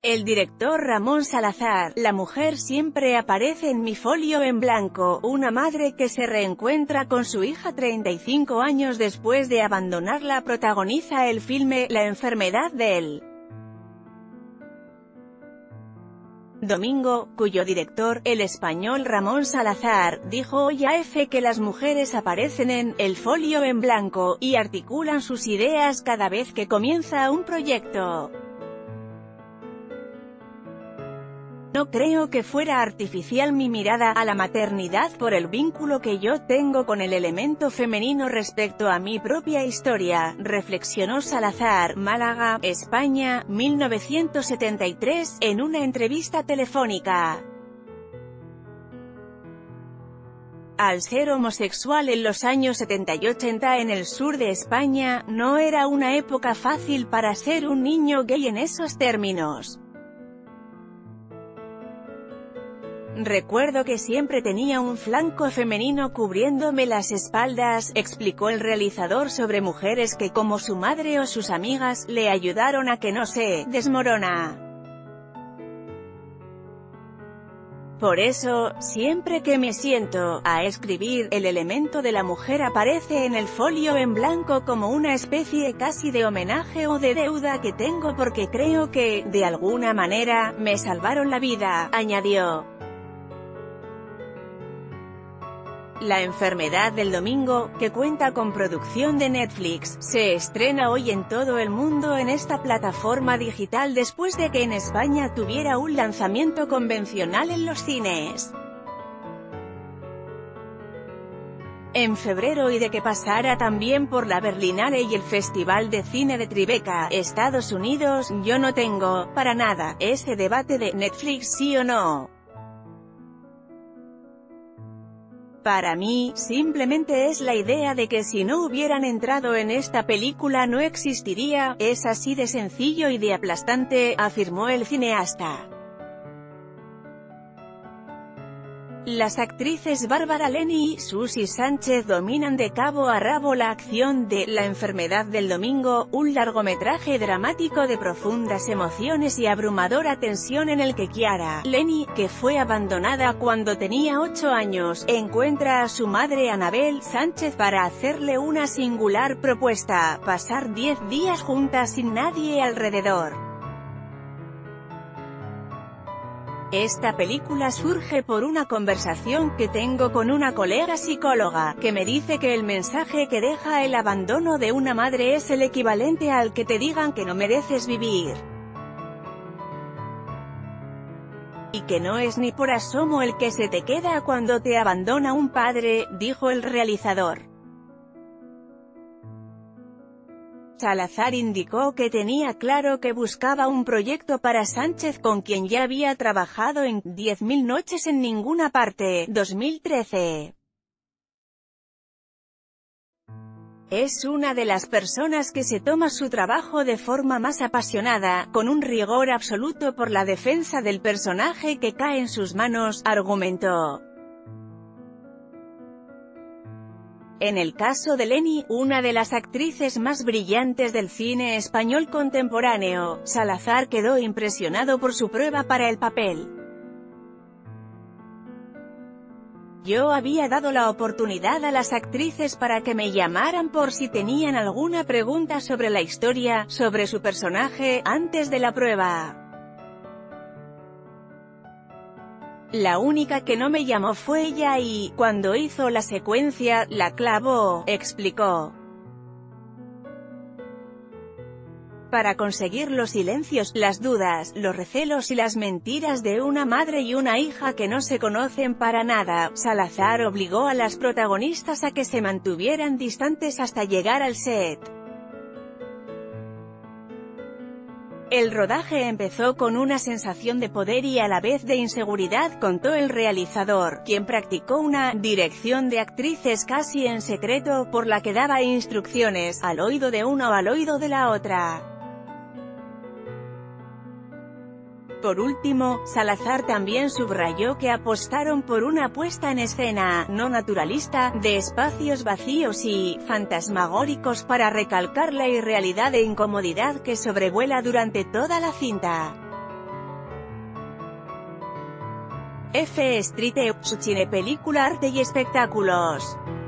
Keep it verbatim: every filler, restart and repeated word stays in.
El director Ramón Salazar, la mujer siempre aparece en mi folio en blanco, una madre que se reencuentra con su hija treinta y cinco años después de abandonarla protagoniza el filme La enfermedad del domingo, cuyo director, el español Ramón Salazar, dijo hoy a EFE que las mujeres aparecen en el folio en blanco, y articulan sus ideas cada vez que comienza un proyecto. No creo que fuera artificial mi mirada a la maternidad por el vínculo que yo tengo con el elemento femenino respecto a mi propia historia, reflexionó Salazar, Málaga, España, mil novecientos setenta y tres, en una entrevista telefónica. Al ser homosexual en los años setenta y ochenta en el sur de España, no era una época fácil para ser un niño gay en esos términos. Recuerdo que siempre tenía un flanco femenino cubriéndome las espaldas, explicó el realizador sobre mujeres que como su madre o sus amigas, le ayudaron a que no se desmorona. Por eso, siempre que me siento a escribir, el elemento de la mujer aparece en el folio en blanco como una especie casi de homenaje o de deuda que tengo porque creo que, de alguna manera, me salvaron la vida, añadió. La enfermedad del domingo, que cuenta con producción de Netflix, se estrena hoy en todo el mundo en esta plataforma digital después de que en España tuviera un lanzamiento convencional en los cines en febrero y de que pasara también por la Berlinale y el Festival de Cine de Tribeca, Estados Unidos. Yo no tengo, para nada, ese debate de Netflix sí o no. Para mí, simplemente es la idea de que si no hubieran entrado en esta película no existiría, es así de sencillo y de aplastante, afirmó el cineasta. Las actrices Bárbara Leni y Susi Sánchez dominan de cabo a rabo la acción de La enfermedad del domingo, un largometraje dramático de profundas emociones y abrumadora tensión en el que Chiara Leni, que fue abandonada cuando tenía ocho años, encuentra a su madre Anabel Sánchez para hacerle una singular propuesta: pasar diez días juntas sin nadie alrededor. Esta película surge por una conversación que tengo con una colega psicóloga, que me dice que el mensaje que deja el abandono de una madre es el equivalente al que te digan que no mereces vivir. Y que no es ni por asomo el que se te queda cuando te abandona un padre, dijo el realizador. Salazar indicó que tenía claro que buscaba un proyecto para Sánchez con quien ya había trabajado en Diez mil noches en ninguna parte, dos mil trece. Es una de las personas que se toma su trabajo de forma más apasionada, con un rigor absoluto por la defensa del personaje que cae en sus manos, argumentó. En el caso de Leni, una de las actrices más brillantes del cine español contemporáneo, Salazar quedó impresionado por su prueba para el papel. Yo había dado la oportunidad a las actrices para que me llamaran por si tenían alguna pregunta sobre la historia, sobre su personaje, antes de la prueba. La única que no me llamó fue ella y, cuando hizo la secuencia, la clavó, explicó. Para conseguir los silencios, las dudas, los recelos y las mentiras de una madre y una hija que no se conocen para nada, Salazar obligó a las protagonistas a que se mantuvieran distantes hasta llegar al set. El rodaje empezó con una sensación de poder y a la vez de inseguridad, contó el realizador, quien practicó una dirección de actrices casi en secreto, por la que daba instrucciones, al oído de una o al oído de la otra. Por último, Salazar también subrayó que apostaron por una puesta en escena, no naturalista, de espacios vacíos y fantasmagóricos para recalcar la irrealidad e incomodidad que sobrevuela durante toda la cinta. F Street E U, Cine Película Arte y Espectáculos.